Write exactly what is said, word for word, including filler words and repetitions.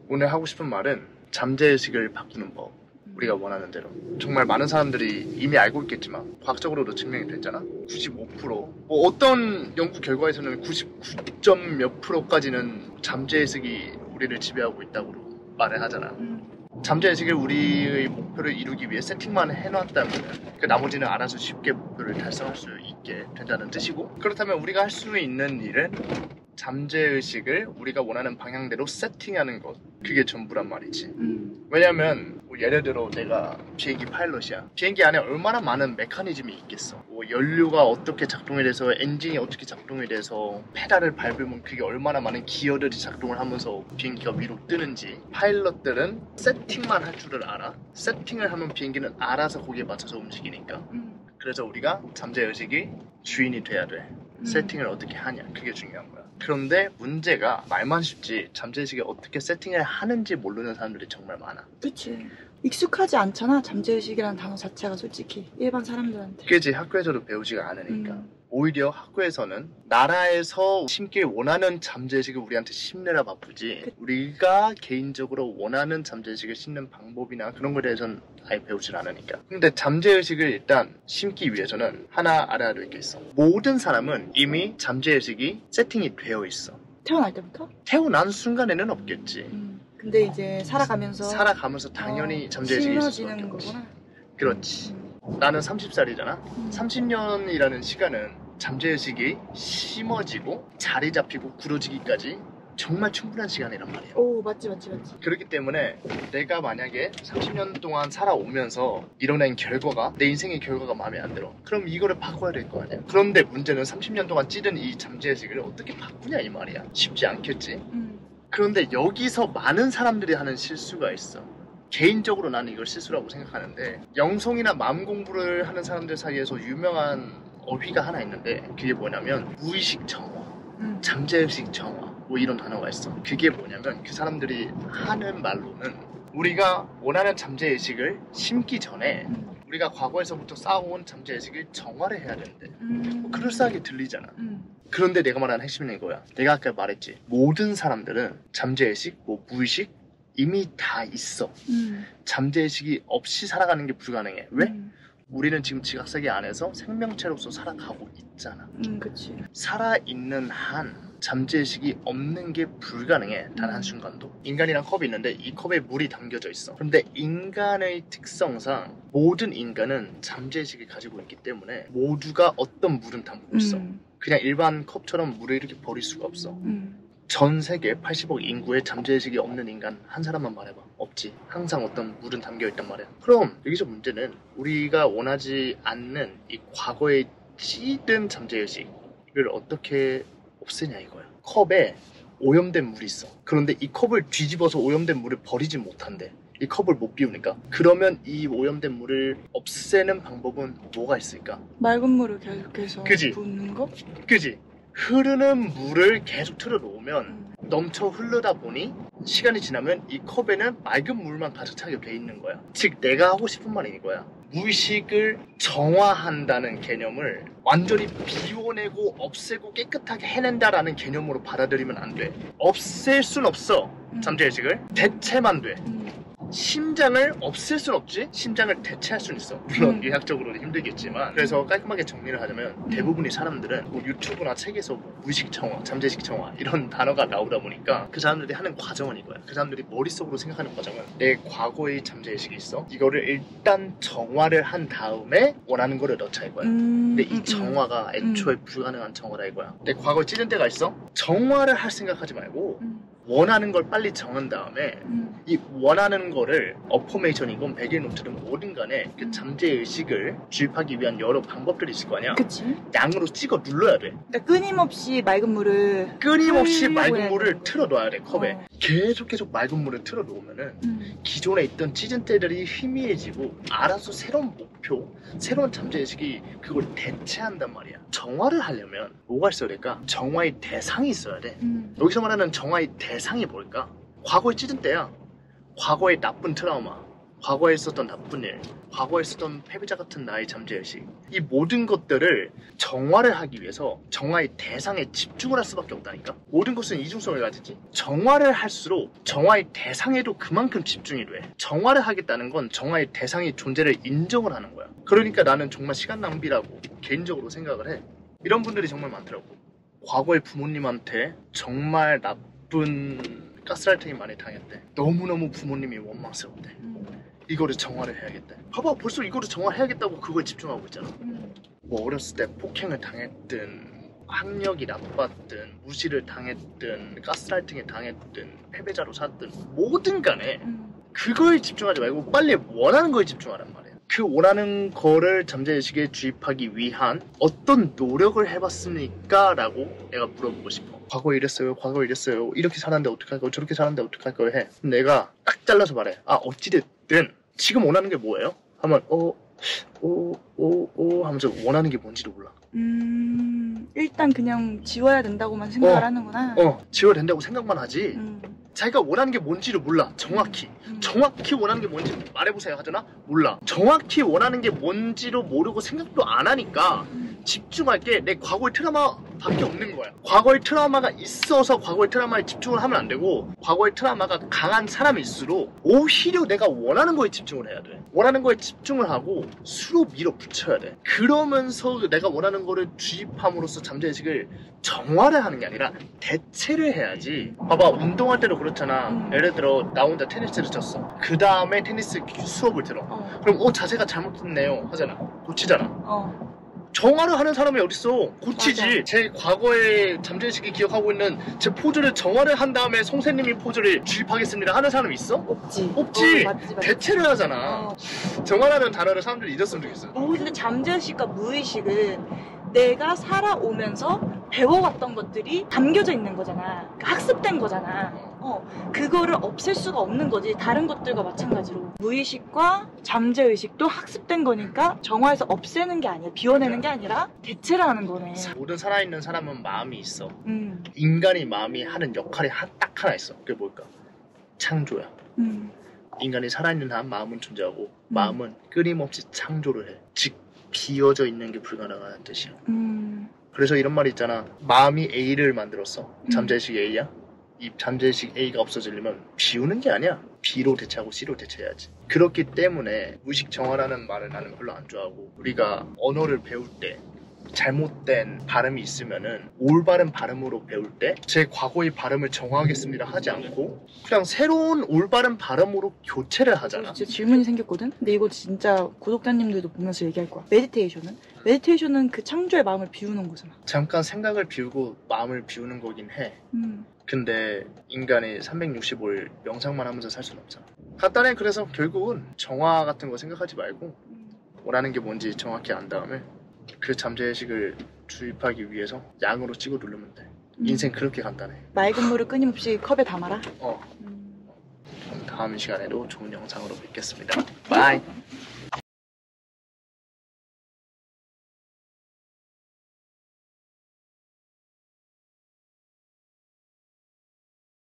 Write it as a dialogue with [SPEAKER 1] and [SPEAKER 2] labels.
[SPEAKER 1] 오늘 하고 싶은 말은 잠재의식을 바꾸는 법. 우리가 원하는 대로. 정말 많은 사람들이 이미 알고 있겠지만 과학적으로도 증명이 됐잖아. 구십오 퍼센트 뭐 어떤 연구 결과에서는 구십구 점 몇 프로까지는 잠재의식이 우리를 지배하고 있다고 말을 하잖아. 잠재의식을 우리의 목표를 이루기 위해 세팅만 해놨다면 그 나머지는 알아서 쉽게 목표를 달성할 수 있게 된다는 뜻이고, 그렇다면 우리가 할 수 있는 일은 잠재의식을 우리가 원하는 방향대로 세팅하는 것, 그게 전부란 말이지. 음. 왜냐면 뭐 예를 들어 내가 비행기 파일럿이야. 비행기 안에 얼마나 많은 메커니즘이 있겠어. 뭐 연료가 어떻게 작동이 돼서 엔진이 어떻게 작동이 돼서 페달을 밟으면 그게 얼마나 많은 기어들이 작동을 하면서 비행기가 위로 뜨는지. 파일럿들은 세팅만 할 줄을 알아. 세팅을 하면 비행기는 알아서 거기에 맞춰서 움직이니까. 음. 그래서 우리가 잠재의식이 주인이 돼야 돼. 음. 세팅을 어떻게 하냐, 그게 중요한 거야. 그런데 문제가 말만 쉽지 잠재의식이 어떻게 세팅을 하는지 모르는 사람들이 정말 많아.
[SPEAKER 2] 그치. 익숙하지 않잖아, 잠재의식이라는 단어 자체가. 솔직히 일반 사람들한테.
[SPEAKER 1] 그치. 학교에서도 배우지가 않으니까. 음. 오히려 학교에서는 나라에서 심길 원하는 잠재의식을 우리한테 심느라 바쁘지, 그... 우리가 개인적으로 원하는 잠재의식을 심는 방법이나 그런 거에 대해서는 아예 배우질 않으니까. 근데 잠재의식을 일단 심기 위해서는 하나 알아야 될 게 있어. 모든 사람은 이미 잠재의식이 세팅이 되어 있어.
[SPEAKER 2] 태어날 때부터?
[SPEAKER 1] 태어난 순간에는 없겠지.
[SPEAKER 2] 음. 근데 이제 살아가면서
[SPEAKER 1] 살아가면서 당연히
[SPEAKER 2] 어,
[SPEAKER 1] 잠재의식이 있을 수밖에
[SPEAKER 2] 심어지는
[SPEAKER 1] 없지.
[SPEAKER 2] 거구나.
[SPEAKER 1] 그렇지.
[SPEAKER 2] 음.
[SPEAKER 1] 나는 서른 살이잖아.
[SPEAKER 2] 음.
[SPEAKER 1] 삼십 년이라는 시간은 잠재의식이 심어지고 자리 잡히고 굳어지기까지 정말 충분한 시간이란 말이야.
[SPEAKER 2] 오, 맞지 맞지 맞지.
[SPEAKER 1] 그렇기 때문에 내가 만약에 삼십 년 동안 살아오면서 일어난 결과가, 내 인생의 결과가 마음에 안 들어, 그럼 이거를 바꿔야 될 거 아니야. 그런데 문제는 삼십 년 동안 찌든 이 잠재의식을 어떻게 바꾸냐 이 말이야. 쉽지 않겠지. 음. 그런데 여기서 많은 사람들이 하는 실수가 있어. 개인적으로 나는 이걸 실수라고 생각하는데, 영성이나 마음 공부를 하는 사람들 사이에서 유명한 어휘가 하나 있는데, 그게 뭐냐면 무의식 정화, 음. 잠재의식 정화, 뭐 이런 단어가 있어. 그게 뭐냐면 그 사람들이 하는 말로는 우리가 원하는 잠재의식을 심기 전에 음. 우리가 과거에서부터 쌓아온 잠재의식을 정화를 해야 되는데, 음. 뭐 그럴싸하게 들리잖아. 음. 그런데 내가 말하는 핵심은 이거야. 내가 아까 말했지, 모든 사람들은 잠재의식, 뭐 무의식 이미 다 있어. 음. 잠재의식이 없이 살아가는 게 불가능해. 왜? 음. 우리는 지금 지각세계 안에서 생명체로서 살아가고 있잖아.
[SPEAKER 2] 음, 그치.
[SPEAKER 1] 살아있는 한 잠재의식이 없는 게 불가능해. 단 한순간도. 인간이랑 컵이 있는데 이 컵에 물이 담겨져 있어. 그런데 인간의 특성상 모든 인간은 잠재의식을 가지고 있기 때문에 모두가 어떤 물은 담고 있어. 음. 그냥 일반 컵처럼 물을 이렇게 버릴 수가 없어. 음. 전 세계 팔십억 인구에 잠재의식이 없는 인간 한 사람만 말해봐. 없지. 항상 어떤 물은 담겨있단 말이야. 그럼 여기서 문제는 우리가 원하지 않는 이 과거에 찌든 잠재의식을 어떻게 없애냐 이거야. 컵에 오염된 물이 있어. 그런데 이 컵을 뒤집어서 오염된 물을 버리지 못한대. 이 컵을 못 비우니까. 그러면 이 오염된 물을 없애는 방법은 뭐가 있을까?
[SPEAKER 2] 맑은 물을 계속해서
[SPEAKER 1] 그지?
[SPEAKER 2] 붓는 거?
[SPEAKER 1] 그지? 흐르는 물을 계속 틀어놓으면 음. 넘쳐 흐르다 보니 시간이 지나면 이 컵에는 맑은 물만 가득 차게 돼 있는 거야. 즉 내가 하고 싶은 말이 이거야. 무의식을 정화한다는 개념을 완전히 비워내고 없애고 깨끗하게 해낸다라는 개념으로 받아들이면 안 돼. 없앨 순 없어. 음. 잠재의식을 대체만 돼. 음. 심장을 없앨 순 없지, 심장을 대체할 순 있어. 물론 음. 의학적으로는 힘들겠지만. 그래서 깔끔하게 정리를 하자면 음. 대부분의 사람들은 뭐 유튜브나 책에서 뭐 무의식 정화, 잠재의식 정화 이런 단어가 나오다 보니까 그 사람들이 하는 과정은 이거야. 그 사람들이 머릿속으로 생각하는 과정은 내 과거의 잠재의식이 있어. 이거를 일단 정화를 한 다음에 원하는 거를 넣자 이거야. 음. 근데 이 정화가 애초에 음. 불가능한 정화다 이거야. 내 과거에 찌든 때가 있어. 정화를 할 생각하지 말고 음. 원하는 걸 빨리 정한 다음에 음. 이 원하는 거를 어포메이션이건 백일 노트든 뭐든 간에 그 잠재의식을 주입하기 위한 여러 방법들이 있을 거 아니야.
[SPEAKER 2] 그치.
[SPEAKER 1] 양으로 찍어 눌러야 돼.
[SPEAKER 2] 그러니까 끊임없이 맑은 물을
[SPEAKER 1] 끊임없이 맑은 물을 틀어 놔야 돼. 컵에. 어. 계속 계속 맑은 물을 틀어 놓으면은 음. 기존에 있던 찌든 때들이 희미해지고 알아서 새로운 목표, 새로운 잠재의식이 그걸 대체한단 말이야. 정화를 하려면 뭐가 있어야 될까? 정화의 대상이 있어야 돼. 음. 여기서 말하는 정화의 대상이 뭘까? 과거에 찌든 때야. 과거의 나쁜 트라우마, 과거에 있었던 나쁜 일, 과거에 있었던 패배자 같은 나의 잠재의식, 이 모든 것들을 정화를 하기 위해서 정화의 대상에 집중을 할 수밖에 없다니까. 모든 것은 이중성을 가지지. 정화를 할수록 정화의 대상에도 그만큼 집중이 돼. 정화를 하겠다는 건 정화의 대상의 존재를 인정을 하는 거야. 그러니까 나는 정말 시간 낭비라고 개인적으로 생각을 해. 이런 분들이 정말 많더라고. 과거의 부모님한테 정말 나쁜 가스라이팅이 많이 당했대. 너무너무 부모님이 원망스럽대.
[SPEAKER 2] 음.
[SPEAKER 1] 이거를 정화를 해야겠대. 봐봐, 벌써 이거를 정화해야겠다고 그거에 집중하고 있잖아.
[SPEAKER 2] 음.
[SPEAKER 1] 뭐 어렸을 때 폭행을 당했든 학력이 나빴든 무시를 당했든 가스라이팅을 당했든 패배자로 샀든 뭐든 간에
[SPEAKER 2] 음.
[SPEAKER 1] 그거에 집중하지 말고 빨리 원하는 거에 집중하란 말이야. 그 원하는 거를 잠재의식에 주입하기 위한 어떤 노력을 해봤습니까? 라고 내가 물어보고 싶어. 과거에 이랬어요, 과거에 이랬어요, 이렇게 살았는데 어떡할 거예요, 저렇게 살았는데 어떡할 거예요 해. 그럼 내가 딱 잘라서 말해. 아, 어찌됐든 지금 원하는 게 뭐예요? 하면 어, 오, 오, 오 하면서 원하는 게 뭔지도 몰라.
[SPEAKER 2] 음, 일단 그냥 지워야 된다고만 생각을
[SPEAKER 1] 어.
[SPEAKER 2] 하는구나.
[SPEAKER 1] 어, 지워야 된다고 생각만 하지.
[SPEAKER 2] 음.
[SPEAKER 1] 자기가 원하는 게 뭔지를 몰라. 정확히.
[SPEAKER 2] 음.
[SPEAKER 1] 정확히 원하는 게 뭔지 말해보세요 하잖아? 몰라. 정확히 원하는 게 뭔지로 모르고 생각도 안 하니까
[SPEAKER 2] 음.
[SPEAKER 1] 집중할 게 내 과거의 트라우마밖에 없는 거야. 과거의 트라우마가 있어서 과거의 트라우마에 집중을 하면 안 되고, 과거의 트라우마가 강한 사람일수록 오히려 내가 원하는 거에 집중을 해야 돼. 원하는 거에 집중을 하고 수로 밀어붙여야 돼. 그러면서 내가 원하는 거를 주입함으로써 잠재의식을 정화를 하는 게 아니라 대체를 해야지. 봐봐, 운동할 때도 그렇잖아.
[SPEAKER 2] 음.
[SPEAKER 1] 예를 들어 나 혼자 테니스를 쳤어. 그 다음에 테니스 수업을 들어.
[SPEAKER 2] 어.
[SPEAKER 1] 그럼 어 자세가 잘못됐네요 하잖아. 고치잖아.
[SPEAKER 2] 어.
[SPEAKER 1] 정화를 하는 사람이 어딨어. 고치지.
[SPEAKER 2] 맞아.
[SPEAKER 1] 제 과거의 잠재의식이 기억하고 있는 제 포즈를 정화를 한 다음에 선생님이 포즈를 주입하겠습니다 하는 사람이 있어?
[SPEAKER 2] 없지.
[SPEAKER 1] 없지.
[SPEAKER 2] 어, 맞지, 맞지.
[SPEAKER 1] 대체를 하잖아.
[SPEAKER 2] 어.
[SPEAKER 1] 정화라는 단어를 사람들이 잊었으면 좋겠어.
[SPEAKER 2] 근데 잠재의식과 무의식은 내가 살아오면서 배워왔던 것들이 담겨져 있는 거잖아. 그러니까 학습된 거잖아. 어, 그거를 없앨 수가 없는 거지. 다른 것들과 마찬가지로. 무의식과 잠재의식도 학습된 거니까 정화해서 없애는 게 아니야. 비워내는 게 아니라 대체를 하는 거네.
[SPEAKER 1] 모든 살아있는 사람은 마음이 있어.
[SPEAKER 2] 음,
[SPEAKER 1] 인간이 마음이 하는 역할이 한- 딱 하나 있어. 그게 뭘까? 창조야.
[SPEAKER 2] 음,
[SPEAKER 1] 인간이 살아있는 한 마음은 존재하고 마음은 끊임없이 창조를 해. 즉 비어져 있는 게 불가능하다는 뜻이야.
[SPEAKER 2] 음,
[SPEAKER 1] 그래서 이런 말이 있잖아. 마음이 A를 만들었어.
[SPEAKER 2] 음.
[SPEAKER 1] 잠재의식 A야. 이 잠재의식 A가 없어지려면 비우는 게 아니야. B로 대체하고 C로 대체해야지. 그렇기 때문에 무의식 정화라는 말을 나는 별로 안 좋아하고, 우리가 언어를 배울 때 잘못된 발음이 있으면은 올바른 발음으로 배울 때 제 과거의 발음을 정화하겠습니다 하지 않고 그냥 새로운 올바른 발음으로 교체를 하잖아.
[SPEAKER 2] 진짜 질문이 생겼거든? 근데 이거 진짜 구독자님들도 보면서 얘기할 거야. 메디테이션은? 메디테이션은 그 창조의 마음을 비우는 거잖아.
[SPEAKER 1] 잠깐 생각을 비우고 마음을 비우는 거긴 해.
[SPEAKER 2] 음,
[SPEAKER 1] 근데 인간이 삼백육십오 일 명상만 하면서 살 수는 없잖아. 간단해. 그래서 결국은 정화 같은 거 생각하지 말고
[SPEAKER 2] 음.
[SPEAKER 1] 원하는 게 뭔지 정확히 안 다음에 그 잠재의식을 주입하기 위해서 양으로 찍어 누르면 돼. 인생 그렇게 간단해.
[SPEAKER 2] 맑은 물을 끊임없이 컵에 담아라.
[SPEAKER 1] 어.
[SPEAKER 2] 음.
[SPEAKER 1] 그럼 다음 시간에도 좋은 영상으로 뵙겠습니다. 바이.